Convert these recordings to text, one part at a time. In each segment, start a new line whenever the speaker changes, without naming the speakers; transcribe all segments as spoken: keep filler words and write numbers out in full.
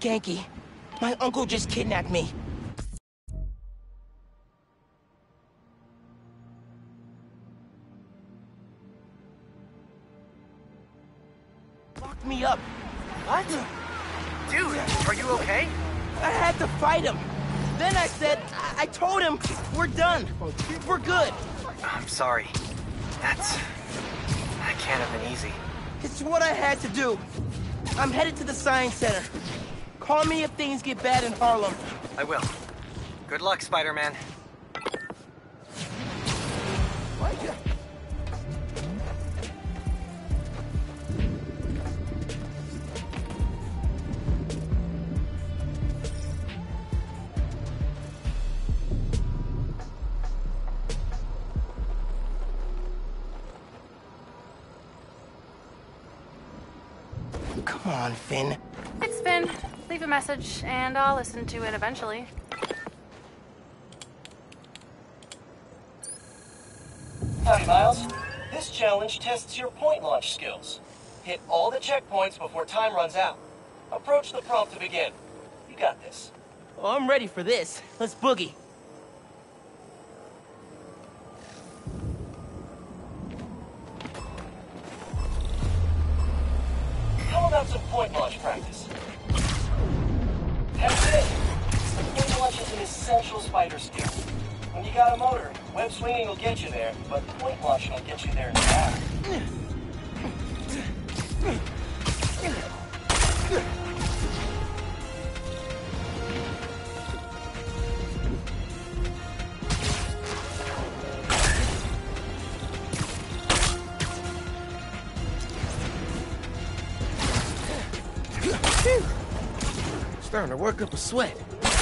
Ganke. My uncle just kidnapped me. Locked me up.
What? Dude, are you okay?
I had to fight him. Then I said, I, I told him, we're done. We're good.
I'm sorry. That's... That can't have been easy.
It's what I had to do. I'm headed to the Science Center. Call me if things get bad in Harlem.
I will. Good luck, Spider-Man.
What? Come on, Finn.
It's Finn. Leave a message, and I'll listen to it eventually.
Howdy, Miles. This challenge tests your point launch skills. Hit all the checkpoints before time runs out. Approach the prompt to begin. You got this.
Oh, I'm ready for this. Let's boogie.
How about some point launch practice? That's it. Point launch is an essential spider skill. When you got a motor, web swinging will get you there, but point launching will get you there in half.
Starting to work up a sweat.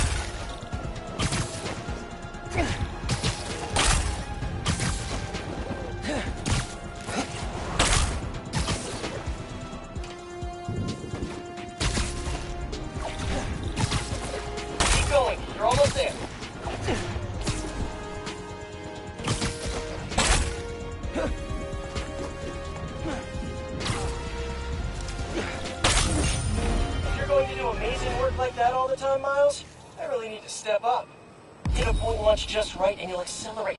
Keep going. You're almost there. If you're going to do amazing work like that all the time, Miles, I really need to step up. Hit a point launch just right and you'll accelerate.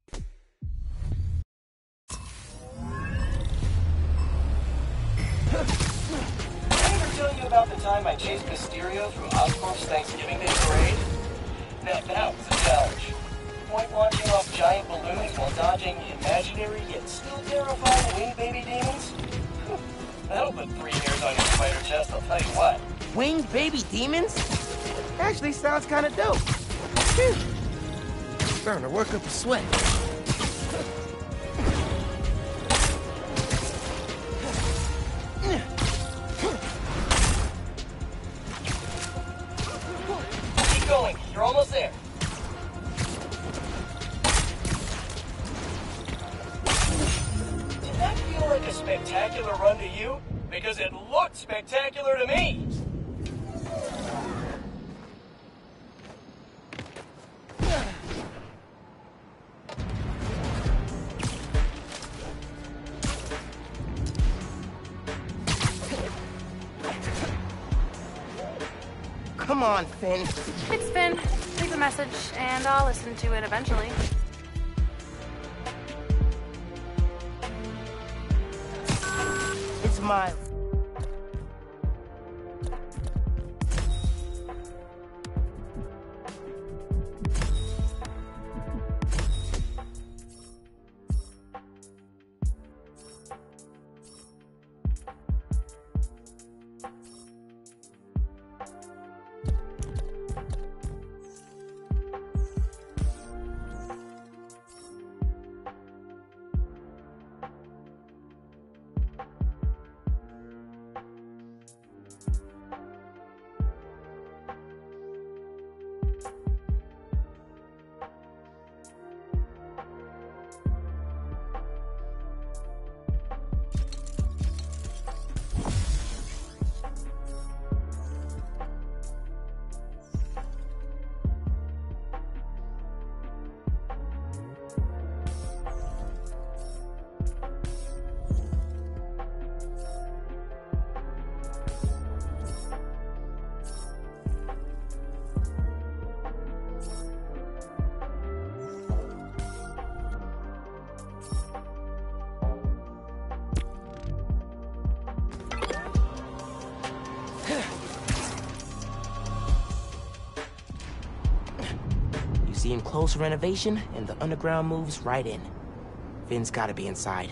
Did I ever tell you about the time I chased Mysterio through Oscorp's Thanksgiving Day parade? Now that was a challenge. Point launching off giant balloons while dodging imaginary yet still terrifying winged baby demons? That'll put three hairs on your spider chest, I'll tell you what.
Winged baby demons? Actually sounds kind of dope. Phew. Starting to work up a sweat.
Keep going, you're almost there. Did that feel like a spectacular run to you? Because it looked spectacular to me.
Come on, Finn.
It's Finn. Leave a message, and I'll listen to it eventually.
It's Miles. Seeing close renovation, and the underground moves right in. Finn's gotta be inside.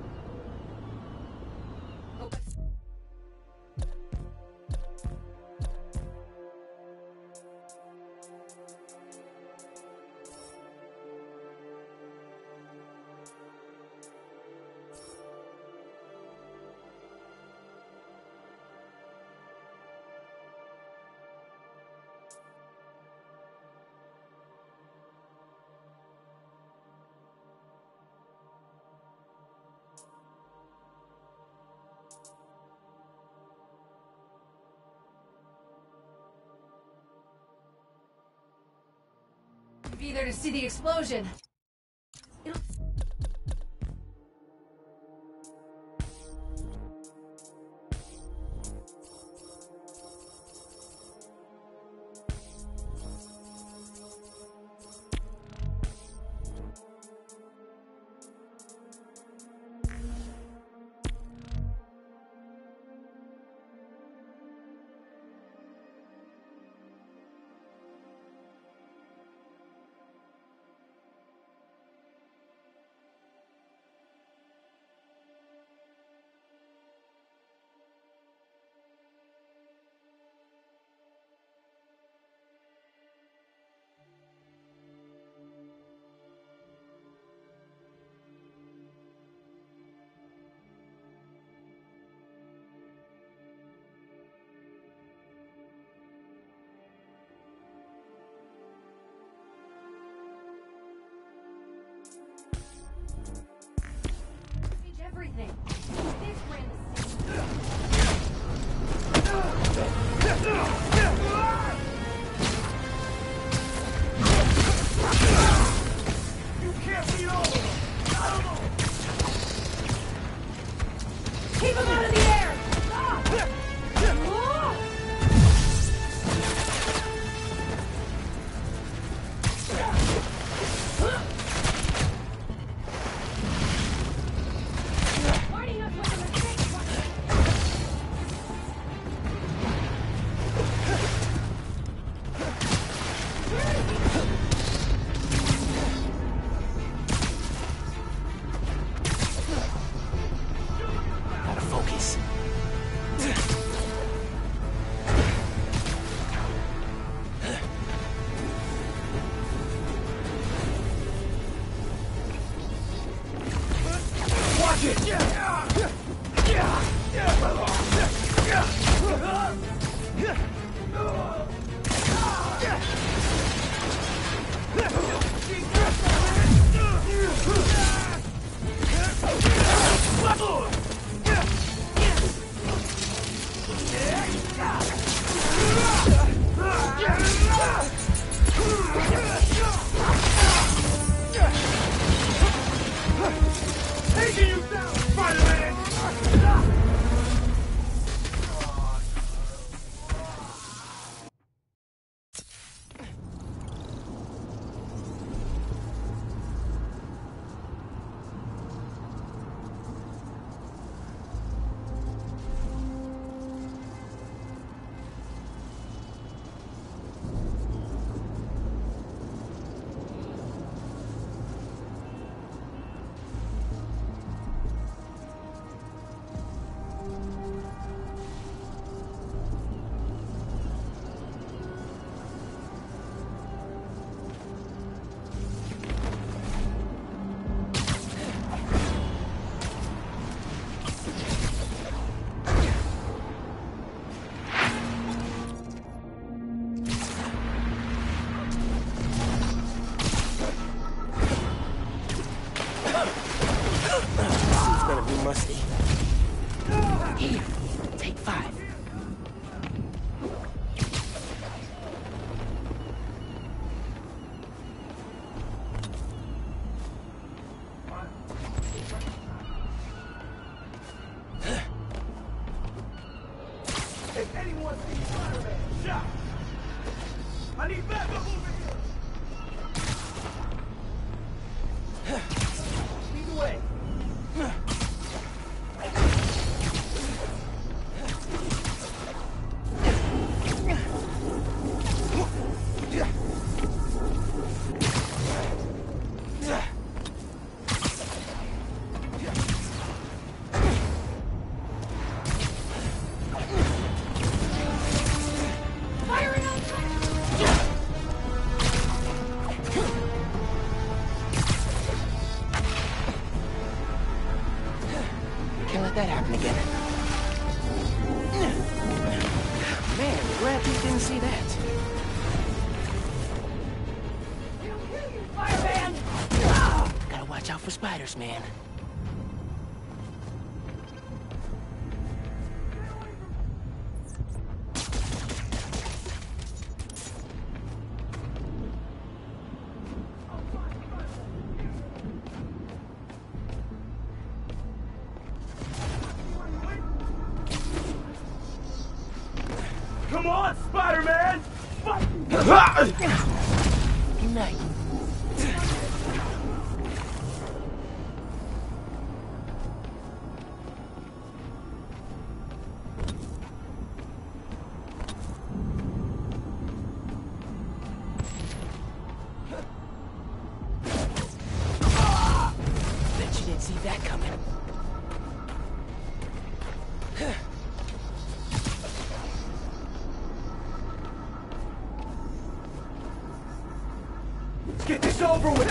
Be there to see the explosion. It'll... Everything. This ran the You can't beat all of them. I don't know. Keep him out of the air. Taking you down, Spider-Man! I need backup over here! Lead the way!
didn't see that.
Fireman!
Gotta watch out for spiders, man.
Come on, Spider-Man!
Good night. Bet you didn't see that coming.
Get this over with!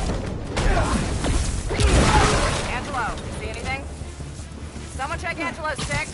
Angelo, see anything? Someone check Angelo's stick.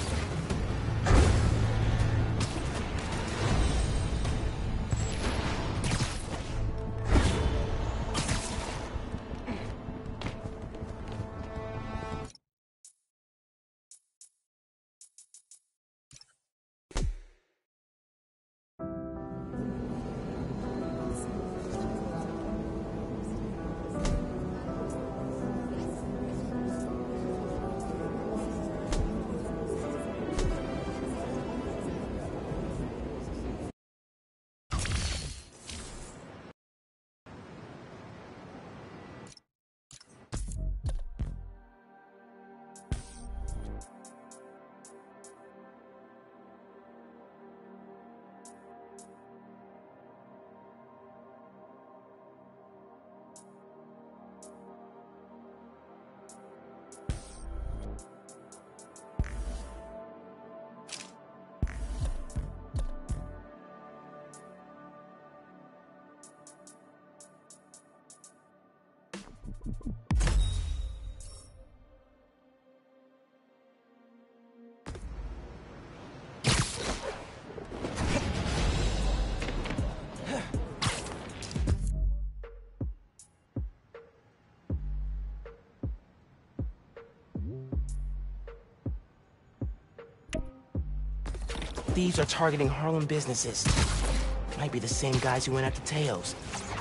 Thieves are targeting Harlem businesses. Might be the same guys who went after Teos.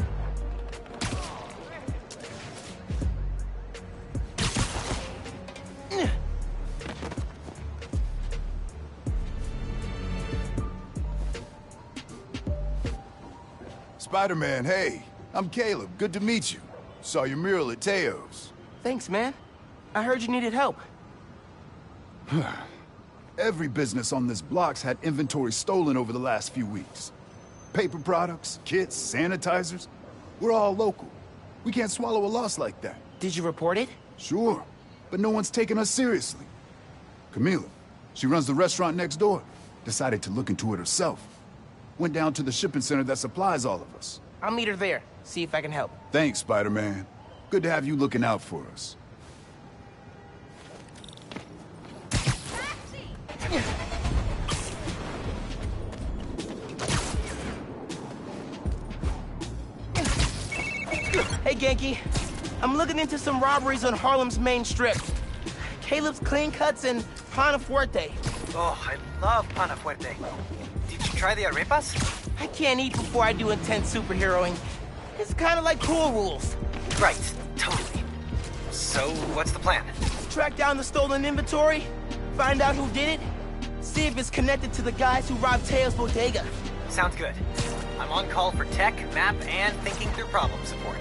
Spider-Man, hey. I'm Caleb. Good to meet you. Saw your mural at Teo's.
Thanks, man. I heard you needed help.
Every business on this block's had inventory stolen over the last few weeks. Paper products, kits, sanitizers. We're all local. We can't swallow a loss like that.
Did you report it?
Sure, but no one's taking us seriously. Camila, she runs the restaurant next door. Decided to look into it herself. Went down to the shipping center that supplies all of us.
I'll meet her there. See if I can help.
Thanks, Spider-Man. Good to have you looking out for us.
Hey, Genki. I'm looking into some robberies on Harlem's main strip. Caleb's Clean Cuts and Pana Fuerte.
Oh, I love Pana Fuerte. Did you try the arepas?
I can't eat before I do intense superheroing. It's kind of like pool rules.
Right, totally. So, what's the plan?
Track down the stolen inventory, find out who did it, see if it's connected to the guys who robbed Teo's bodega.
Sounds good. I'm on call for tech, map, and thinking through problem support.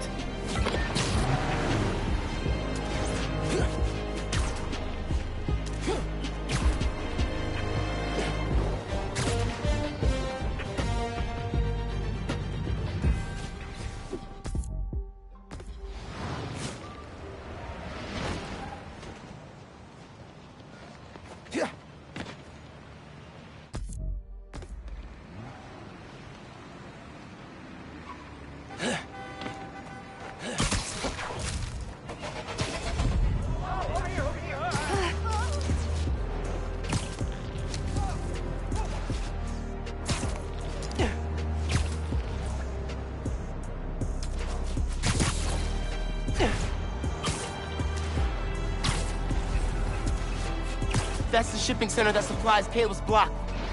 That's the shipping center that supplies Caleb's block.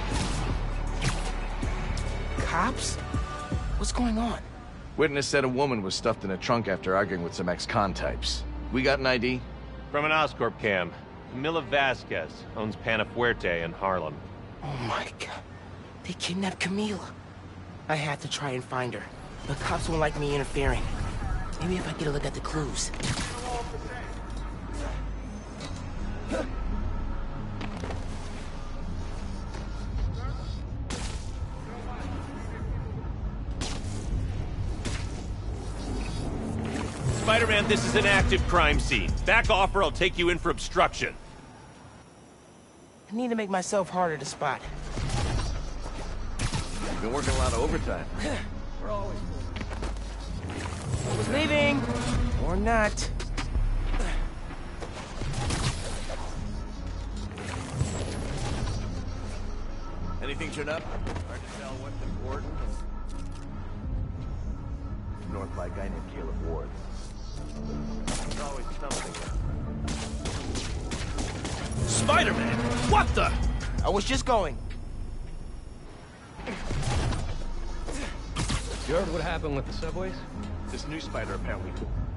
Cops? What's going on?
Witness said a woman was stuffed in a trunk after arguing with some ex-con types. We got an I D?
From an Oscorp cam. Camila Vasquez owns Panafuerte in Harlem.
Oh my god. They kidnapped Camila. I had to try and find her. The cops won't like me interfering. Maybe if I get a look at the clues.
Spider-Man, this is an active crime scene. Back off or I'll take you in for obstruction.
I need to make myself harder to spot.
Been working a lot of overtime.
We're always leaving or not.
Anything turned up? Hard to tell what's important. North by a guy named Caleb Ward. There's always something.
Spider-Man! What the?
I was just going.
You heard what happened with the subways?
This new spider apparently.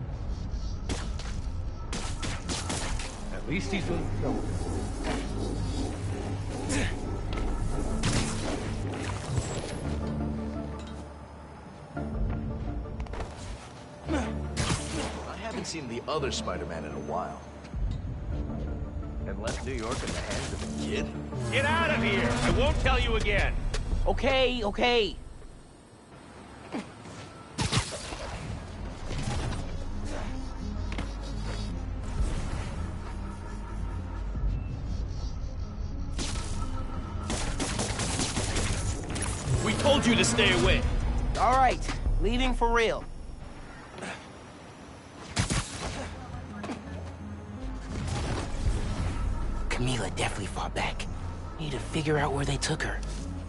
At least he's doing something.
I haven't seen the other Spider-Man in a while. And left New York in the hands of a kid?
Get out of here! I won't tell you again!
Okay, okay.
We told you to stay away!
All right, leaving for real. Camila definitely fought back. Need to figure out where they took her.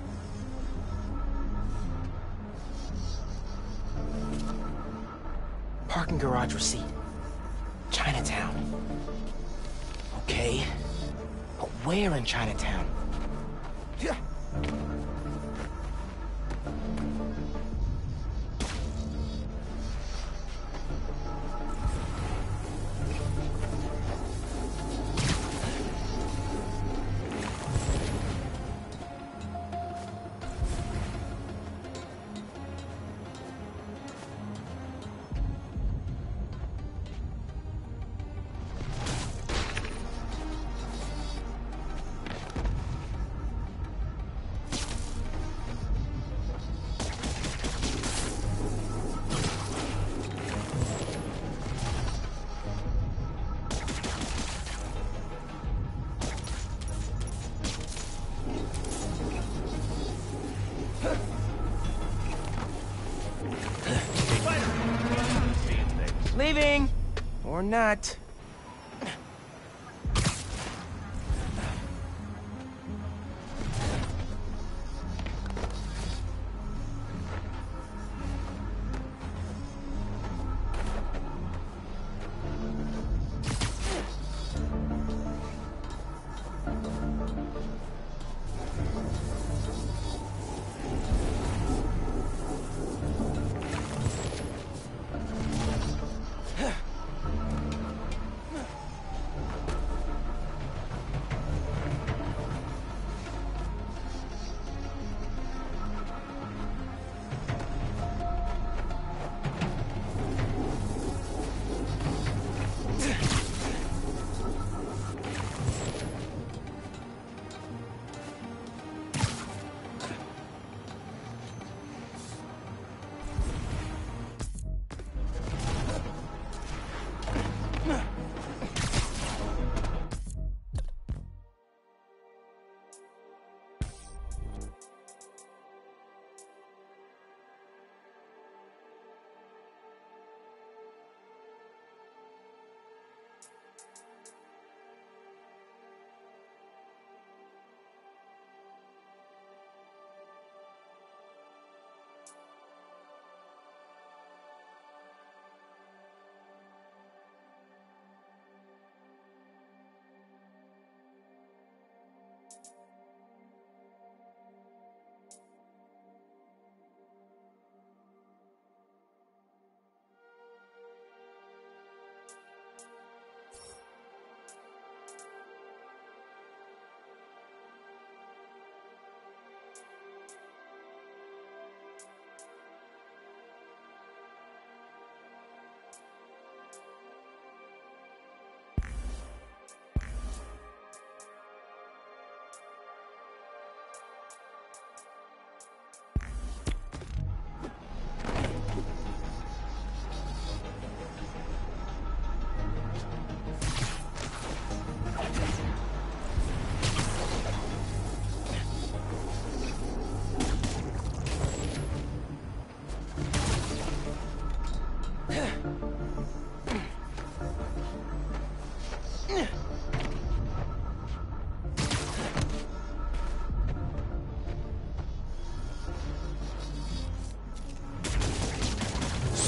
Parking garage receipt. Chinatown. Okay. But where in Chinatown? Yeah. Leaving or not.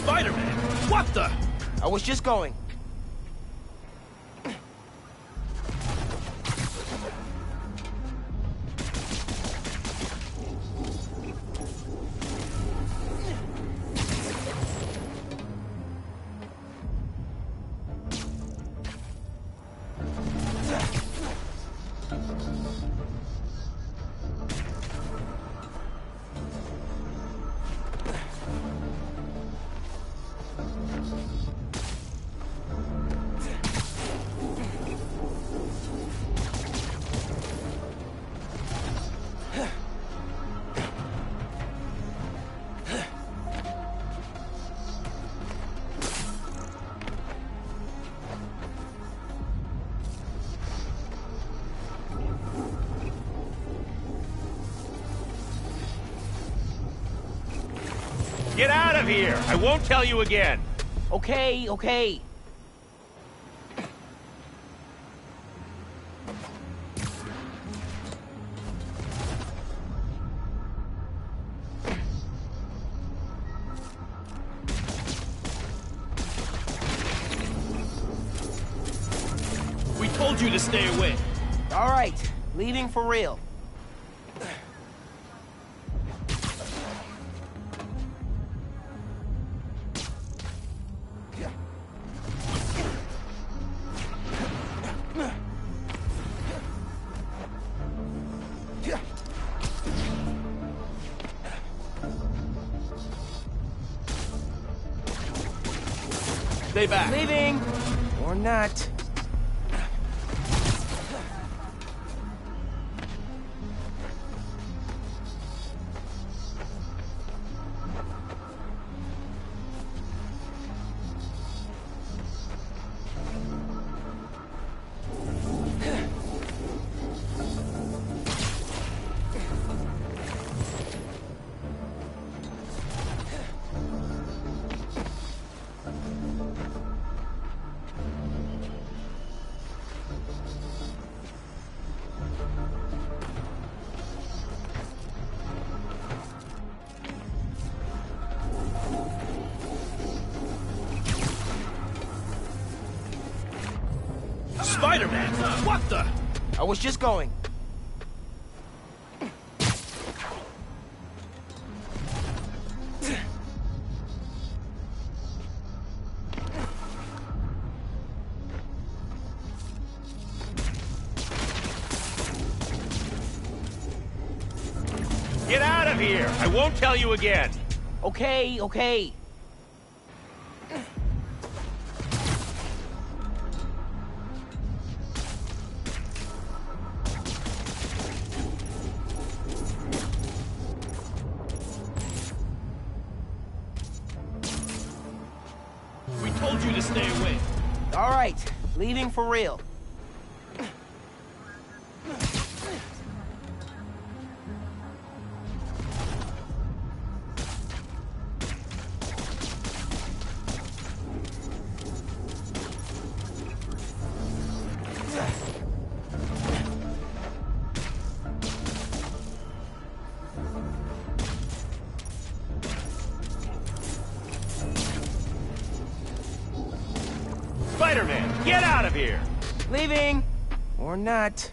Spider-Man! What the?
I was just going.
Get out of here! I won't tell you again!
Okay, okay.
We told you to stay away.
All right, leaving for real.
Stay back.
Leaving or not.
Spider-Man! What the?
I was just going.
Get out of here! I won't tell you again!
Okay, okay.
We told you to stay away.
All right, leaving for real.
Spider-Man, get out of here!
Leaving or not.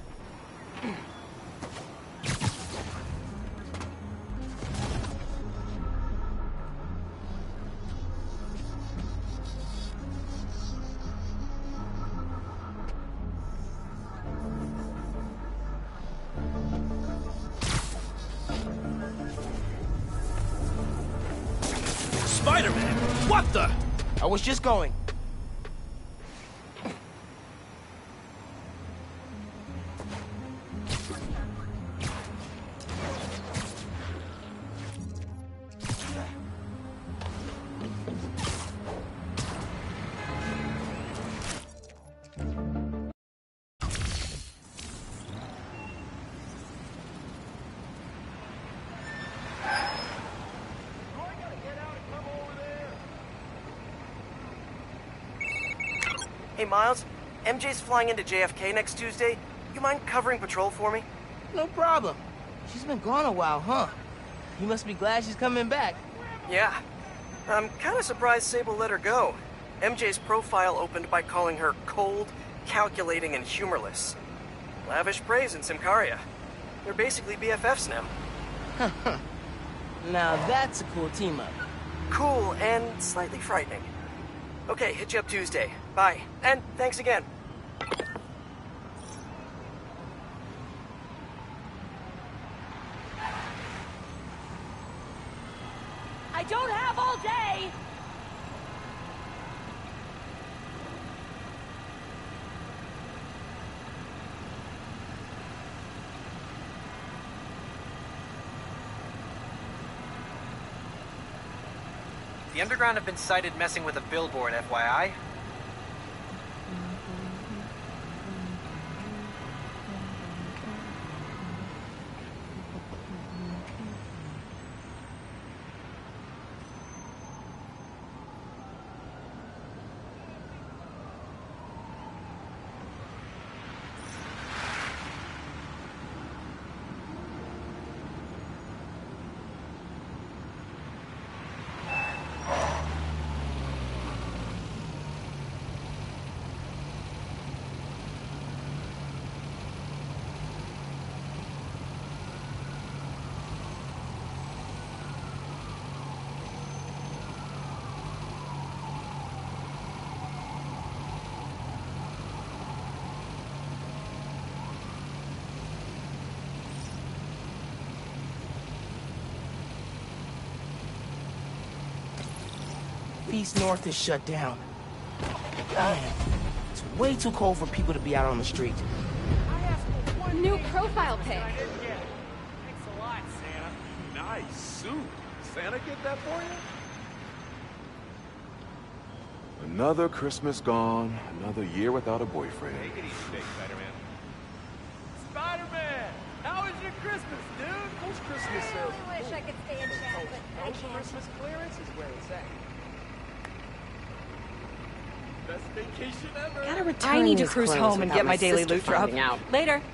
Spider-Man! What the?
I was just going.
Hey, Miles. M J's flying into J F K next Tuesday. You mind covering patrol for me?
No problem. She's been gone a while, huh? You must be glad she's coming back.
Yeah. I'm kind of surprised Sable let her go. M J's profile opened by calling her cold, calculating, and humorless. Lavish praise in Symkaria. They're basically B F Fs now.
Now that's a cool team-up.
Cool and slightly frightening. Okay, hit you up Tuesday. Bye. And thanks again.
I don't have all day!
The Underground have been sighted messing with a billboard, F Y I.
East North is shut down. Man, it's way too cold for people to be out on the street.
New profile pic.
Thanks a lot, Santa. Nice suit. Santa get that for you?
Another Christmas gone, another year without a boyfriend.
Take it easy, Spider-Man.
Spider-Man! How was your Christmas, dude? Who's Christmas
I
sales?
really wish I could stay in chat, but I can't.
Christmas clearance is where it's at. Best vacation ever.
Gotta return
I need to
these
cruise
clothes
home and
without
get my daily
sister
loot drop.
finding out.
Later.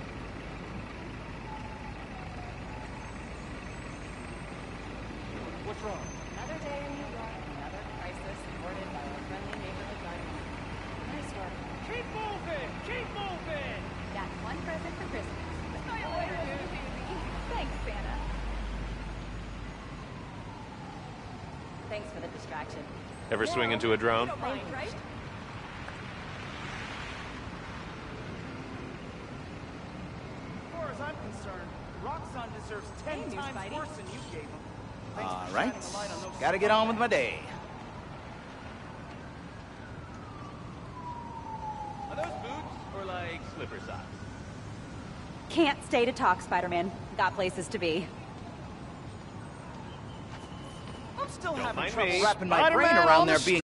What's wrong?
Another day in New York, another crisis thwarted by our friendly neighborhood guardian. Nice work.
Keep moving! Keep moving!
Got one present for Christmas. Thanks, Santa. Thanks for the distraction.
Ever swing into a drone?
Right, right?
As far as I'm concerned, Roxxon deserves ten
Hey, new
times
Spidey.
worse than you gave him. Thanks
All
for
right.
shining the light on those
Gotta get on with my day.
Are those boots or like slipper socks?
Can't stay to talk, Spider-Man. Got places to be.
I'm still
Don't
having
mind
trouble
me.
wrapping my brain
Spider-Man
around
on
there
the
being